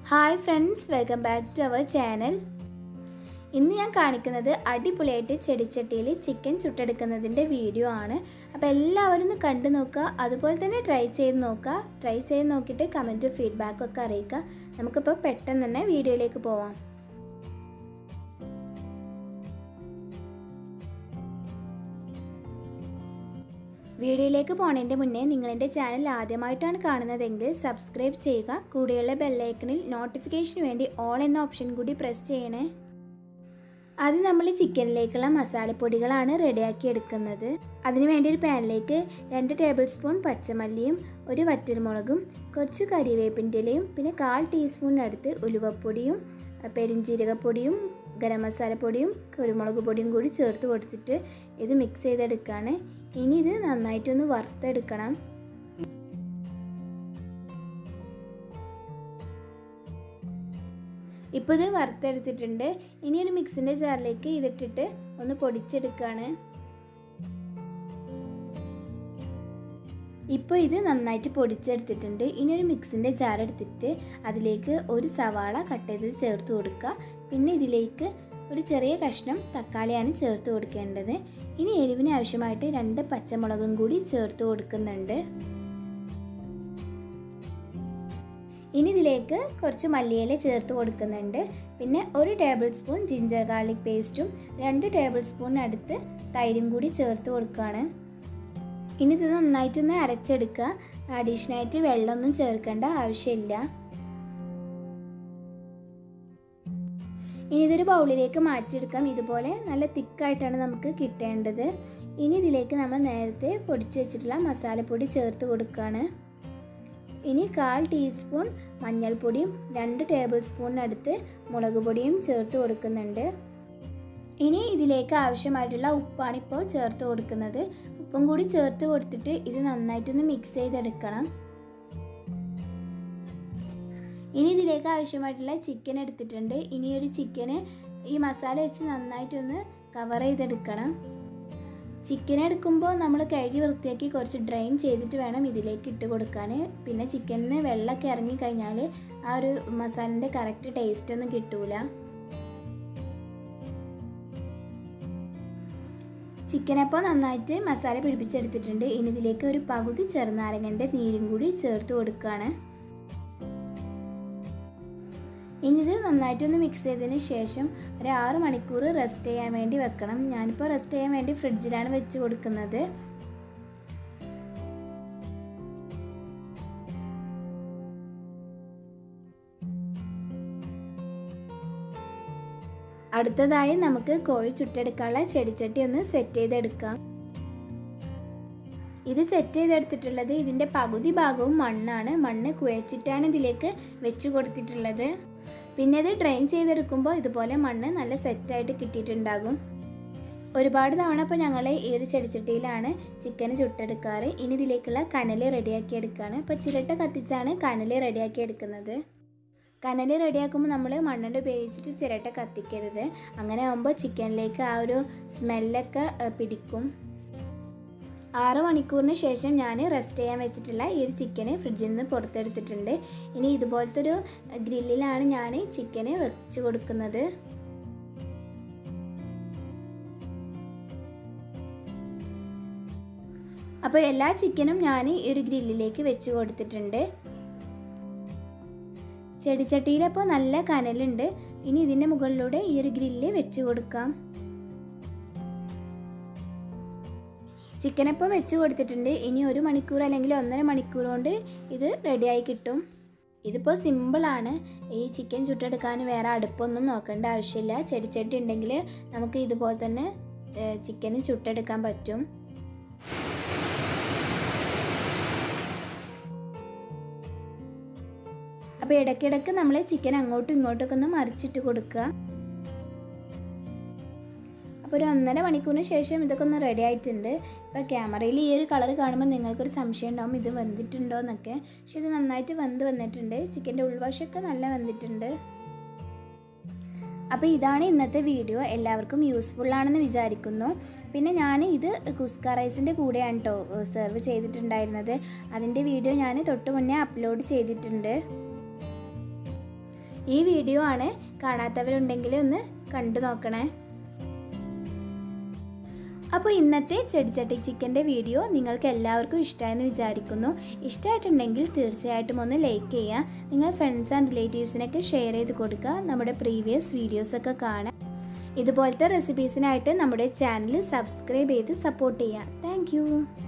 Hi friends, welcome back to our channel. ഇന്ന് ഞാൻ കാണിക്കുന്നത് അടിപൊളിയായിട്ട് ചെടിച്ചട്ടിയിൽ ചിക്കൻ ചുട്ടെടുക്കുന്നതിൻ്റെ വീഡിയോ ആണ്. അപ്പോൾ എല്ലാവരും ഒന്ന് കണ്ടു നോക്കുക, അതുപോലെ തന്നെ ട്രൈ ചെയ്ത് നോക്കുക. ട്രൈ ചെയ്ത് നോക്കിയിട്ട് കമൻറ്റ് ഫീഡ്ബാക്കൊക്കെ അറിയിക്കുക. നമുക്കിപ്പോൾ പെട്ടെന്ന് തന്നെ വീഡിയോയിലേക്ക് പോവാം. വീഡിയോയിലേക്ക് പോകുന്നതിൻ്റെ മുന്നേ നിങ്ങളെൻ്റെ ചാനൽ ആദ്യമായിട്ടാണ് കാണുന്നതെങ്കിൽ സബ്സ്ക്രൈബ് ചെയ്യുക. കൂടെയുള്ള ബെല്ലൈക്കണിൽ നോട്ടിഫിക്കേഷന് വേണ്ടി ഓൾ എന്ന ഓപ്ഷൻ കൂടി പ്രസ് ചെയ്യണേ. അത് നമ്മൾ ചിക്കനിലേക്കുള്ള മസാലപ്പൊടികളാണ് റെഡിയാക്കി എടുക്കുന്നത്. അതിനുവേണ്ടി ഒരു പാനിലേക്ക് 2 ടേബിൾ സ്പൂൺ പച്ചമല്ലിയും ഒരു വറ്റൽമുളകും കുറച്ച് കരിവേപ്പിൻ്റെ ഇലയും പിന്നെ 1/4 ടീസ്പൂണിനടുത്ത് ഉലുവപ്പൊടിയും പെരുംജീരകപ്പൊടിയും ഗരം മസാലപ്പൊടിയും കുരുമുളക് പൊടിയും കൂടി ചേർത്ത് കൊടുത്തിട്ട് ഇത് മിക്സ് ചെയ്തെടുക്കുകയാണ്. ഇനി ഇത് നന്നായിട്ടൊന്ന് വറുത്തെടുക്കണം. ഇപ്പോൾ ഇത് വറുത്തെടുത്തിട്ടുണ്ട്. ഇനി ഒരു മിക്സിൻ്റെ ജാറിലേക്ക് ഇതിട്ടിട്ട് ഒന്ന് പൊടിച്ചെടുക്കുകയാണ്. ഇപ്പോൾ ഇത് നന്നായിട്ട് പൊടിച്ചെടുത്തിട്ടുണ്ട്. ഇനി ഒരു മിക്സിൻ്റെ ജാർ എടുത്തിട്ട് അതിലേക്ക് ഒരു സവാള കട്ട് ചെയ്ത് ചേർത്ത് കൊടുക്കുക. പിന്നെ ഇതിലേക്ക് ഒരു ചെറിയ കഷ്ണം തക്കാളിയാണ് ചേർത്ത് കൊടുക്കേണ്ടത്. ഇനി എരിവിന് ആവശ്യമായിട്ട് 2 പച്ചമുളകും കൂടി ചേർത്ത് കൊടുക്കുന്നുണ്ട്. ഇനി ഇതിലേക്ക് കുറച്ച് മല്ലിയില ചേർത്ത് കൊടുക്കുന്നുണ്ട്. പിന്നെ 1 ടേബിൾ സ്പൂൺ ജിഞ്ചർ ഗാർലിക് പേസ്റ്റും 2 ടേബിൾ സ്പൂൺ അടുത്ത് തൈരും കൂടി ചേർത്ത് കൊടുക്കുകയാണ്. ഇനി ഇത് നന്നായിട്ടൊന്ന് അരച്ചെടുക്കുക. അഡീഷണലായിട്ട് വെള്ളമൊന്നും ചേർക്കേണ്ട ആവശ്യമില്ല. ഇനി ഇതൊരു ബൗളിലേക്ക് മാറ്റിയെടുക്കാം. ഇതുപോലെ നല്ല തിക്കായിട്ടാണ് നമുക്ക് കിട്ടേണ്ടത്. ഇനി ഇതിലേക്ക് നമ്മൾ നേരത്തെ പൊടിച്ച് വെച്ചിട്ടുള്ള മസാലപ്പൊടി ചേർത്ത് കൊടുക്കുകയാണ്. ഇനി 1/4 ടീസ്പൂൺ മഞ്ഞൾപ്പൊടിയും 2 ടേബിൾ സ്പൂണിനടുത്ത് മുളക് പൊടിയും ചേർത്ത് കൊടുക്കുന്നുണ്ട്. ഇനി ഇതിലേക്ക് ആവശ്യമായിട്ടുള്ള ഉപ്പാണ് ഇപ്പോൾ ചേർത്ത് കൊടുക്കുന്നത്. ഉപ്പും കൂടി ചേർത്ത് കൊടുത്തിട്ട് ഇത് നന്നായിട്ടൊന്ന് മിക്സ് ചെയ്തെടുക്കണം. ഇനി ഇതിലേക്ക് ആവശ്യമായിട്ടുള്ള ചിക്കൻ എടുത്തിട്ടുണ്ട്. ഇനി ഒരു ചിക്കന് ഈ മസാല വെച്ച് നന്നായിട്ടൊന്ന് കവർ ചെയ്തെടുക്കണം. ചിക്കൻ എടുക്കുമ്പോൾ നമ്മൾ കഴുകി വൃത്തിയാക്കി കുറച്ച് ഡ്രെയിൻ ചെയ്തിട്ട് വേണം ഇതിലേക്ക് ഇട്ട് കൊടുക്കാൻ. പിന്നെ ചിക്കനിന് വെള്ളമൊക്കെ ഇറങ്ങിക്കഴിഞ്ഞാൽ ആ ഒരു മസാലൻ്റെ കറക്റ്റ് ടേസ്റ്റ് ഒന്നും കിട്ടൂല. ചിക്കനപ്പോൾ നന്നായിട്ട് മസാല പിടിപ്പിച്ചെടുത്തിട്ടുണ്ട്. ഇനി ഇതിലേക്ക് ഒരു പകുതി ചെറുനാരങ്ങൻ്റെ നീരും കൂടി ചേർത്ത് കൊടുക്കുകയാണ്. ഇനി ഇത് നന്നായിട്ടൊന്ന് മിക്സ് ചെയ്തതിന് ശേഷം ഒരു 6 മണിക്കൂർ റെസ്റ്റ് ചെയ്യാൻ വേണ്ടി വെക്കണം. ഞാനിപ്പോൾ റെസ്റ്റ് ചെയ്യാൻ വേണ്ടി ഫ്രിഡ്ജിലാണ് വെച്ച് കൊടുക്കുന്നത്. അടുത്തതായി നമുക്ക് കോഴി ചുട്ടെടുക്കാനുള്ള ചെടിച്ചട്ടി ഒന്ന് സെറ്റ് ചെയ്തെടുക്കാം. ഇത് സെറ്റ് ചെയ്തെടുത്തിട്ടുള്ളത് ഇതിൻ്റെ പകുതി ഭാഗവും മണ്ണാണ്. മണ്ണ് കുഴച്ചിട്ടാണ് ഇതിലേക്ക് വെച്ച് കൊടുത്തിട്ടുള്ളത്. പിന്നെ ഇത് ഡ്രെയിൻ ചെയ്തെടുക്കുമ്പോൾ ഇതുപോലെ മണ്ണ് നല്ല സെറ്റായിട്ട് കിട്ടിയിട്ടുണ്ടാകും. ഒരുപാട് തവണ ഇപ്പോൾ ഞങ്ങൾ ഈ ഒരു ചെടിച്ചട്ടിയിലാണ് ചിക്കൻ ചുട്ടെടുക്കാറ്. ഇനി ഇതിലേക്കുള്ള കനൽ റെഡിയാക്കി എടുക്കുകയാണ്. ഇപ്പോൾ ചിരട്ട കത്തിച്ചാണ് കനൽ റെഡിയാക്കി എടുക്കുന്നത്. കനൽ റെഡിയാക്കുമ്പോൾ നമ്മൾ മണ്ണെണ്ണ ഉപയോഗിച്ചിട്ട് ചിരട്ട കത്തിക്കരുത്. അങ്ങനെ ആകുമ്പോൾ ചിക്കനിലേക്ക് ആ ഒരു സ്മെല്ലൊക്കെ പിടിക്കും. 6 മണിക്കൂറിന് ശേഷം ഞാൻ റെസ്റ്റ് ചെയ്യാൻ വെച്ചിട്ടുള്ള ഈ ഒരു ചിക്കന് ഫ്രിഡ്ജിൽ നിന്ന് പുറത്തെടുത്തിട്ടുണ്ട്. ഇനി ഇതുപോലത്തെ ഒരു ഗ്രില്ലിലാണ് ഞാൻ ചിക്കന് വെച്ച് കൊടുക്കുന്നത്. അപ്പോൾ എല്ലാ ചിക്കനും ഞാൻ ഈ ഒരു ഗ്രില്ലിലേക്ക് വെച്ച് കൊടുത്തിട്ടുണ്ട്. ചെടിച്ചട്ടിയിലപ്പോൾ നല്ല കനലുണ്ട്. ഇനി ഇതിൻ്റെ മുകളിലൂടെ ഈ ഒരു ഗ്രില്ല് വെച്ച് കൊടുക്കാം. ചിക്കനപ്പോൾ വെച്ച് കൊടുത്തിട്ടുണ്ട്. ഇനി 1 മണിക്കൂർ അല്ലെങ്കിൽ 1.5 മണിക്കൂർ കൊണ്ട് ഇത് റെഡിയായി കിട്ടും. ഇതിപ്പോൾ സിമ്പിളാണ്. ഈ ചിക്കൻ ചുട്ടെടുക്കാൻ വേറെ അടുപ്പൊന്നും നോക്കേണ്ട ആവശ്യമില്ല. ചെടിച്ചട്ടി ഉണ്ടെങ്കിൽ നമുക്ക് ഇതുപോലെ തന്നെ ചിക്കൻ ചുട്ടെടുക്കാൻ പറ്റും. അപ്പോൾ ഇടയ്ക്കിടയ്ക്ക് നമ്മൾ ചിക്കൻ അങ്ങോട്ടും ഇങ്ങോട്ടൊക്കെ ഒന്ന് മറിച്ചിട്ട് കൊടുക്കുക. അപ്പോൾ ഒരു 1.5 മണിക്കൂറിന് ശേഷം ഇതൊക്കെ ഒന്ന് റെഡി ആയിട്ടുണ്ട്. ഇപ്പോൾ ക്യാമറയിൽ ഈ ഒരു കളർ കാണുമ്പോൾ നിങ്ങൾക്കൊരു സംശയം ഉണ്ടാവും ഇത് വെന്തിട്ടുണ്ടോ എന്നൊക്കെ. പക്ഷെ ഇത് നന്നായിട്ട് വന്നിട്ടുണ്ട്. ചിക്കൻ്റെ ഉൾവശമൊക്കെ നല്ല വെന്തിട്ടുണ്ട്. അപ്പോൾ ഇതാണ് ഇന്നത്തെ വീഡിയോ. എല്ലാവർക്കും യൂസ്ഫുള്ളാണെന്ന് വിചാരിക്കുന്നു. പിന്നെ ഞാൻ ഇത് കുസ്ക റൈസിൻ്റെ കൂടെയാണ് കേട്ടോ സെർവ് ചെയ്തിട്ടുണ്ടായിരുന്നത്. അതിൻ്റെ വീഡിയോ ഞാൻ തൊട്ട് മുന്നേ അപ്ലോഡ് ചെയ്തിട്ടുണ്ട്. ഈ വീഡിയോ ആണ് കാണാത്തവരുണ്ടെങ്കിൽ ഒന്ന് കണ്ടു നോക്കണേ. അപ്പോൾ ഇന്നത്തെ ചെടിച്ചട്ടി ചിക്കൻ്റെ വീഡിയോ നിങ്ങൾക്ക് എല്ലാവർക്കും ഇഷ്ടമായെന്ന് വിചാരിക്കുന്നു. ഇഷ്ടമായിട്ടുണ്ടെങ്കിൽ തീർച്ചയായിട്ടും ഒന്ന് ലൈക്ക് ചെയ്യുക. നിങ്ങൾ ഫ്രണ്ട്സ് ആൻഡ് റിലേറ്റീവ്സിനൊക്കെ ഷെയർ ചെയ്ത് കൊടുക്കുക. നമ്മുടെ പ്രീവിയസ് വീഡിയോസൊക്കെ കാണാം. ഇതുപോലത്തെ റെസിപ്പീസിനായിട്ട് നമ്മുടെ ചാനൽ സബ്സ്ക്രൈബ് ചെയ്ത് സപ്പോർട്ട് ചെയ്യുക. താങ്ക്